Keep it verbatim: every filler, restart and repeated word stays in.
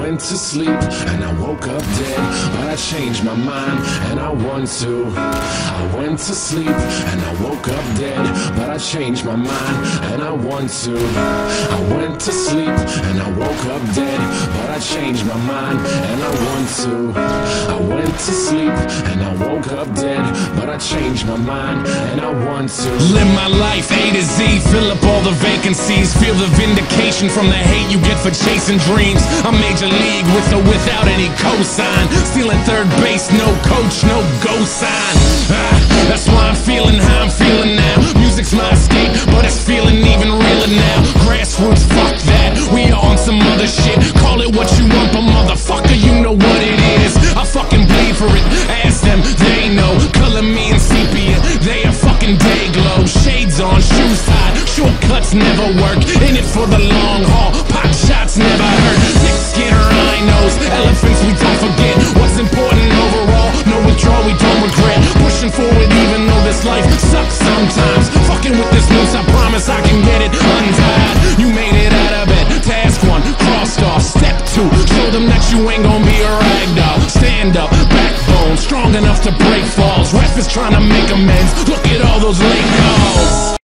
went to sleep and I woke up dead, but I changed my mind and I want to. I went to sleep and I woke up dead, but I changed my mind and I want to. I went to sleep and I woke up dead, but I changed my mind and I want to. I went to sleep and I woke up dead, but I changed my mind and I want to. Live my life A to Z, fill up all the vacancies, feel the vindication from the hate you get for chasing dreams. I'm major league with or without any cosign, stealing third base, no coach, no go sign. Ah, that's why I'm feeling how I'm feeling now. Music's my escape, but it's feeling even realer now. Grassroots, fuck that, we on some other shit. Call it what you want, but motherfucker, you know what it is. I fucking bleed for it, ask them, they know. Color me in sepia, they are fucking day glow. Shades on, shoes tied, shortcuts never work. In it for the long haul, pot shots never hurt. Thick skin, rhinos, elephants we don't forget. What's important overall, no withdrawal, we don't regret. Pushing forward even though this life sucks sometimes. Fucking with this noose, I promise I can get it untied. You made it out of bed, task one, crossed off. Step two, show them that you ain't gonna be a ragdoll. Stand up, backbone, strong enough to break falls. Ref is trying to make amends, look at all those late calls.